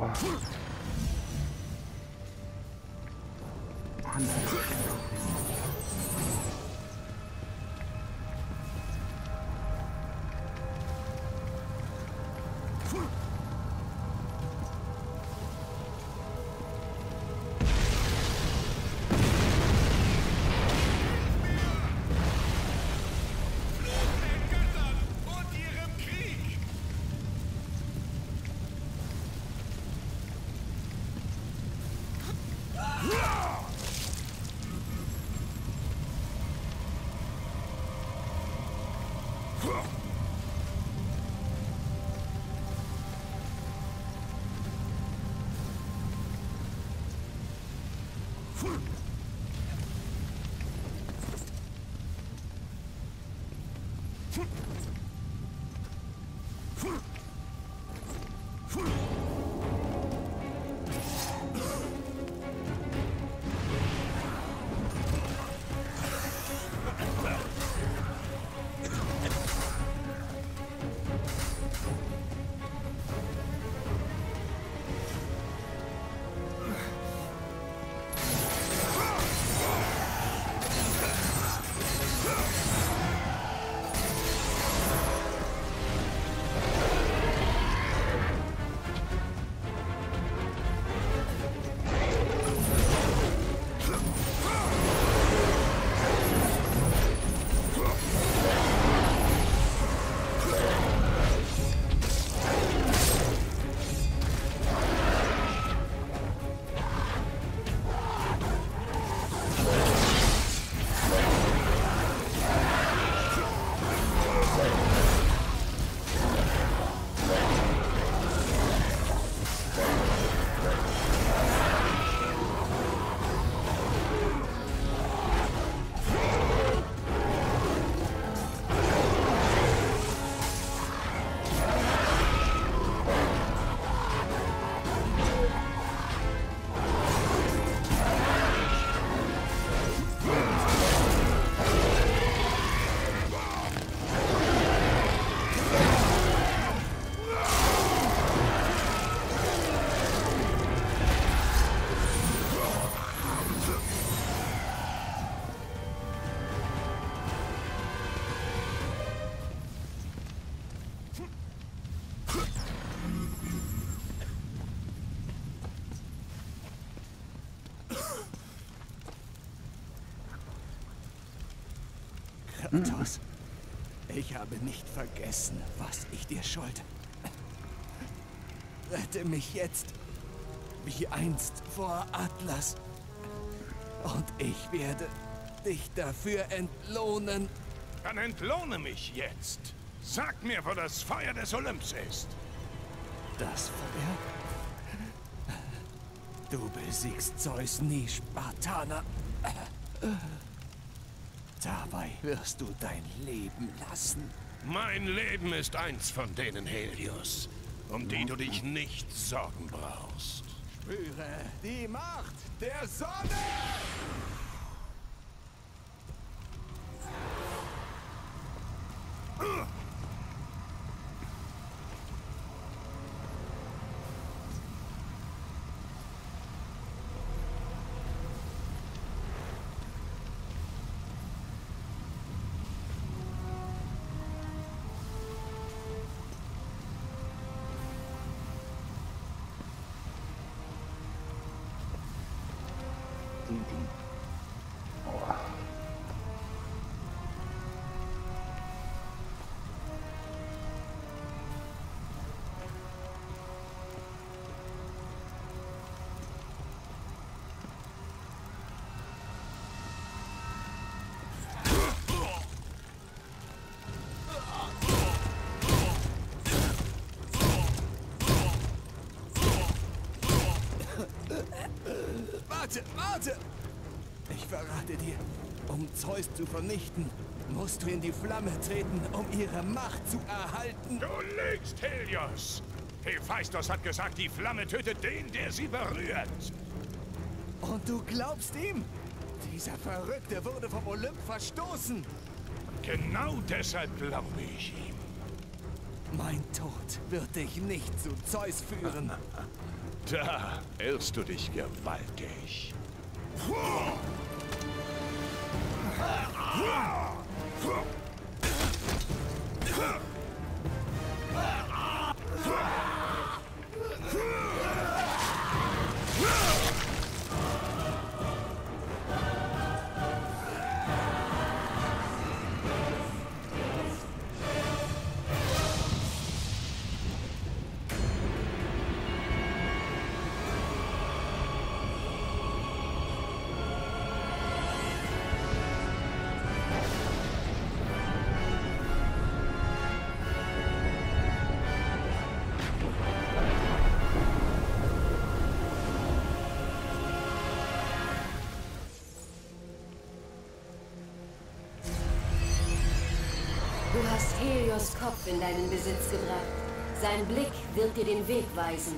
Mann, Kratos, ich habe nicht vergessen, was ich dir schuld. Rette mich jetzt, wie einst vor Atlas. Und ich werde dich dafür entlohnen. Dann entlohne mich jetzt. Sag mir, wo das Feuer des Olymps ist. Das Feuer? Du besiegst Zeus nie, Spartaner. Dabei wirst du dein Leben lassen. Mein Leben ist eins von denen, Helios, um die du dich nicht sorgen brauchst. Spüre die Macht der Sonne! Warte! Ich verrate dir, um Zeus zu vernichten, musst du in die Flamme treten, um ihre Macht zu erhalten. Du lügst, Helios! Hephaistos hat gesagt, die Flamme tötet den, der sie berührt. Und du glaubst ihm? Dieser Verrückte wurde vom Olymp verstoßen. Genau deshalb glaube ich ihm. Mein Tod wird dich nicht zu Zeus führen. Da irrst du dich gewaltig. Du hast Helios Kopf in deinen Besitz gebracht. Sein Blick wird dir den Weg weisen.